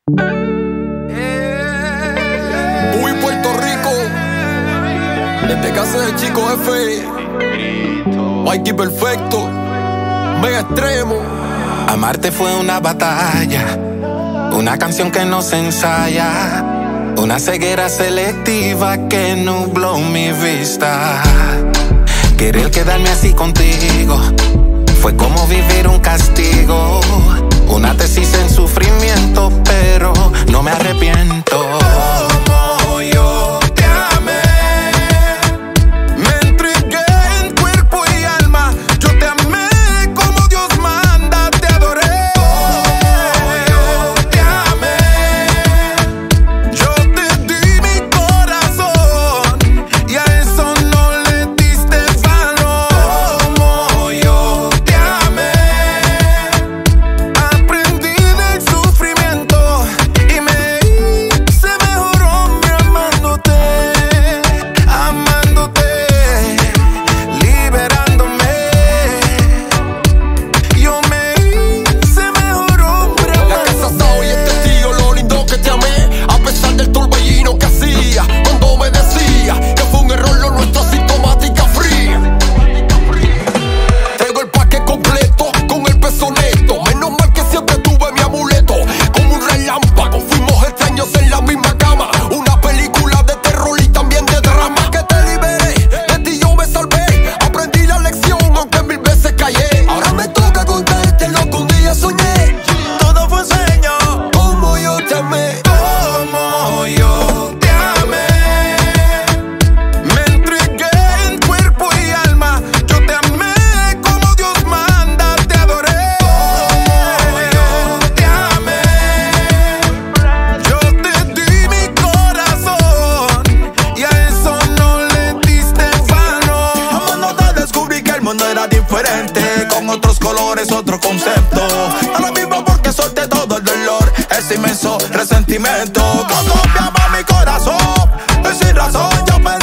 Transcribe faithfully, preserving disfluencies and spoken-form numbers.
Uy, Puerto Rico, desde casa de Chico F, Mikey Perfecto, Mega Extremo. Amarte fue una batalla, una canción que no se ensaya, una ceguera selectiva que nubló mi vista. Querer quedarme así contigo fue como vivir un castigo, una tesis en sufrimiento, pero no me arrepiento. Como yo te amé, me entregué en cuerpo y alma. Yo te amé como Dios manda, te adoré. Como yo te amé, yo te di mi corazón y a eso no le diste valor. Como yo te amé, aprendí del sufrimiento y me hice mejor hombre amándote, amándote, liberándome. Yo me hice mejor hombre La casa está hoy es testigo lo lindo que te amé, a pesar del torbellino que hacía cuando me decía que fue un error lo nuestro, asintomática fría. Traigo el paquete completo con el peso neto, menos mal que siempre tuve mi amuleto. Como un relámpago fuimos extraños en la misma cama, una película de terror y también de drama. Que te liberé, de ti yo me salvé, aprendí la lección aunque mil veces callé. Ahora me toca contarte lo que un día soñé. todo fue sueño. Como yo te amé, Como yo te amé, me entregué en cuerpo y alma. Yo te amé como Dios manda, te adoré. Como yo te amé, yo te di mi corazón y a eso no le diste valor. Amándote descubrí que el mundo era diferente, con otros colores, otro concepto. No lo mismo porque solté todo el dolor, ese inmenso resentimiento. Cuando me ama mi corazón, y sin razón yo me